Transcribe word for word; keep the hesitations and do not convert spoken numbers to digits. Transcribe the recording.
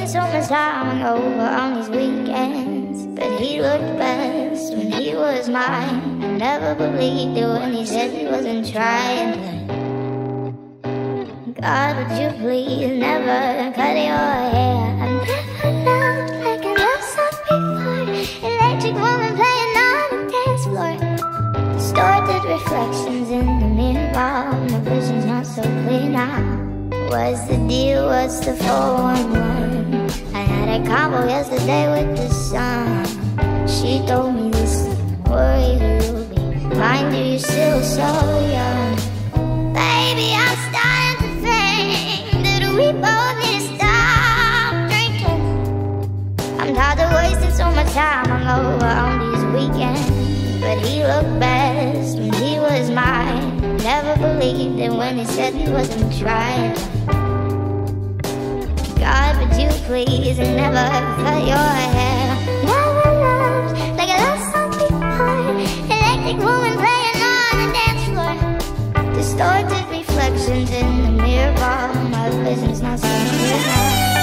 wasting so much time over on these weekends. But he looked best when he was mine. I never believed it when he said he wasn't trying. God, would you please never cut your hair? I never loved like I loved some before. Electric woman playing on the dance floor. Distorted reflections in the mirrorball. My vision's not so clear now. What's the deal? What's the four one one? I had a combo yesterday with the sun. She told me this, worried you'll be mine. Do you still so young? Baby, I'm starting to think that we both need to stop drinking. I'm tired of wasting so much time over on these weekends. But he looked best when he was mine. Never believed it when he said he wasn't trying. God, would you please never cut your hair? Never loved like I loved some before. Electric woman playing on the dance floor. Distorted reflections in the mirrorball. My vision's not so clear now.